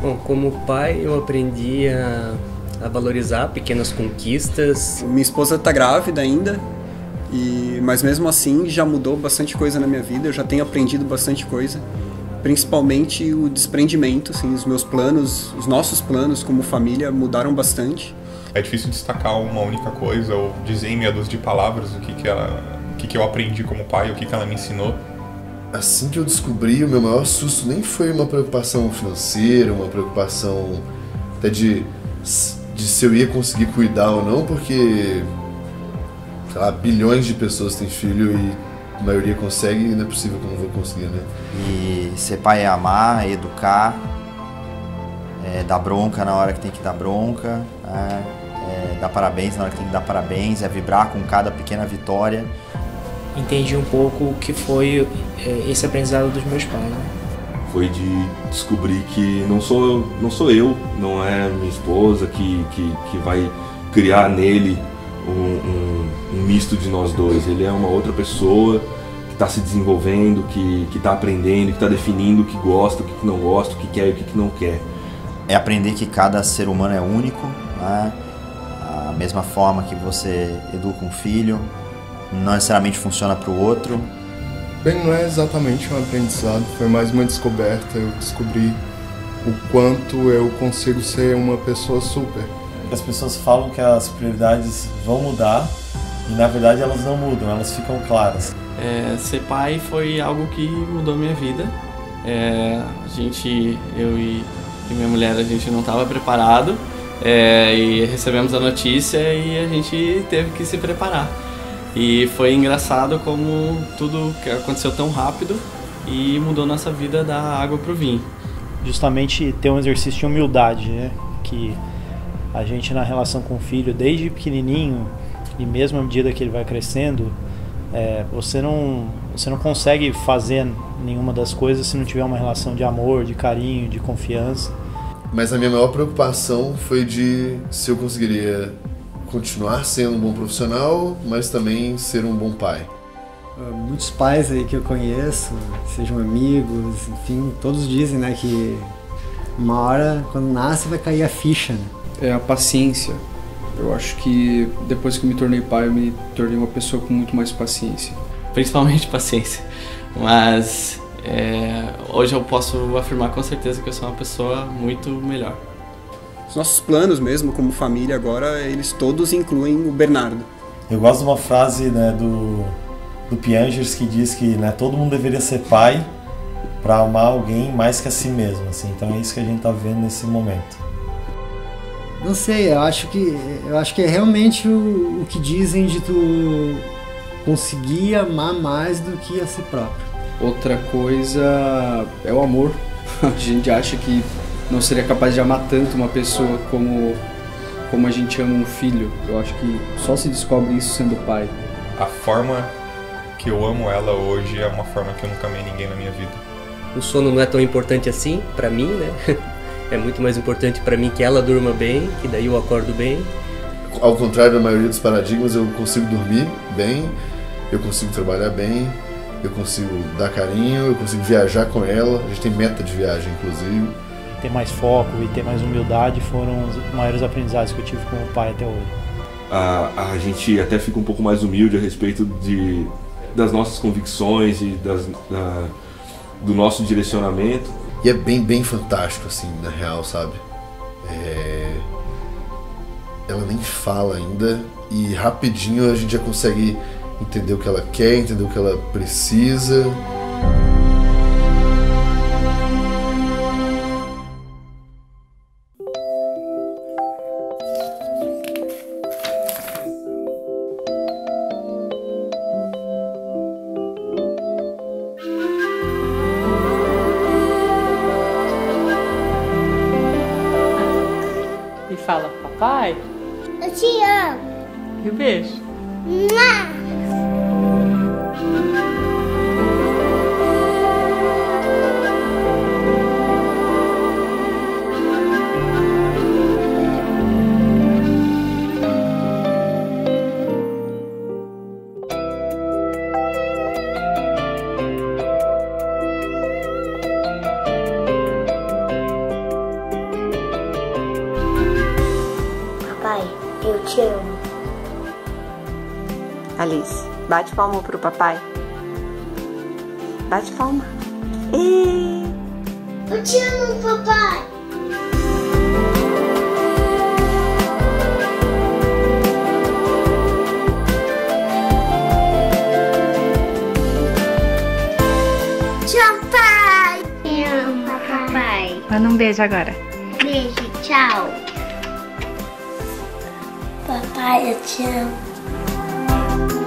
Bom, como pai eu aprendi a valorizar pequenas conquistas. Minha esposa está grávida ainda, mas mesmo assim já mudou bastante coisa na minha vida, eu já tenho aprendido bastante coisa. Principalmente o desprendimento, assim, os meus planos, os nossos planos como família mudaram bastante. É difícil destacar uma única coisa ou dizer em meia dúzia de palavras o que eu aprendi como pai, o que ela me ensinou. Assim que eu descobri, o meu maior susto nem foi uma preocupação financeira, uma preocupação até de se eu ia conseguir cuidar ou não, porque, sei lá, bilhões de pessoas têm filho e a maioria consegue e não é possível que eu não vou conseguir, né? E ser pai é amar, é educar, é dar bronca na hora que tem que dar bronca, é dar parabéns na hora que tem que dar parabéns, é vibrar com cada pequena vitória. Entendi um pouco o que foi esse aprendizado dos meus pais, né? Foi de descobrir que não sou eu, não é minha esposa que vai criar nele um misto de nós dois. Ele é uma outra pessoa que está se desenvolvendo, que está aprendendo, que está definindo o que gosta, o que não gosta, o que quer e o que não quer. É aprender que cada ser humano é único, né? A mesma forma que você educa um filho, não necessariamente funciona para o outro. Bem, não é exatamente um aprendizado, foi mais uma descoberta. Eu descobri o quanto eu consigo ser uma pessoa super. As pessoas falam que as prioridades vão mudar e na verdade elas não mudam, elas ficam claras. Ser pai foi algo que mudou minha vida. Eu e minha mulher, a gente não estava preparado e recebemos a notícia e a gente teve que se preparar. E foi engraçado como tudo aconteceu tão rápido e mudou nossa vida da água para o vinho. Justamente ter um exercício de humildade, né? Que a gente na relação com o filho, desde pequenininho e mesmo à medida que ele vai crescendo, você não consegue fazer nenhuma das coisas se não tiver uma relação de amor, de carinho, de confiança. Mas a minha maior preocupação foi de se eu conseguiria continuar sendo um bom profissional, mas também ser um bom pai. Muitos pais aí que eu conheço, sejam amigos, enfim, todos dizem, né, que uma hora, quando nasce, vai cair a ficha, né? É a paciência. Eu acho que depois que eu me tornei pai, eu me tornei uma pessoa com muito mais paciência. Principalmente paciência. Mas hoje eu posso afirmar com certeza que eu sou uma pessoa muito melhor. Os nossos planos mesmo, como família agora, eles todos incluem o Bernardo. Eu gosto de uma frase, né, do Piangers que diz que, né, todo mundo deveria ser pai para amar alguém mais que a si mesmo. Assim. Então é isso que a gente está vendo nesse momento. Não sei, eu acho que é realmente o que dizem de tu conseguir amar mais do que a si próprio. Outra coisa é o amor. A gente acha que não seria capaz de amar tanto uma pessoa como a gente ama um filho. Eu acho que só se descobre isso sendo pai. A forma que eu amo ela hoje é uma forma que eu nunca amei ninguém na minha vida. O sono não é tão importante assim pra mim, né? É muito mais importante pra mim que ela durma bem, que daí eu acordo bem. Ao contrário da maioria dos paradigmas, eu consigo dormir bem, eu consigo trabalhar bem, eu consigo dar carinho, eu consigo viajar com ela. A gente tem meta de viagem, inclusive. Ter mais foco e ter mais humildade foram os maiores aprendizados que eu tive como pai até hoje. A gente até fica um pouco mais humilde a respeito das nossas convicções e do nosso direcionamento. E é bem fantástico, assim, na real, sabe? Ela nem fala ainda e rapidinho a gente já consegue entender o que ela quer, entender o que ela precisa. E fala, papai, eu te amo. E um beijo. Mua! te amo. Alice, bate palma pro papai. Bate palma. E... Eu te amo, papai. Tchau, pai. Te amo, papai. Manda um beijo agora. Beijo, tchau. Papai, eu te amo.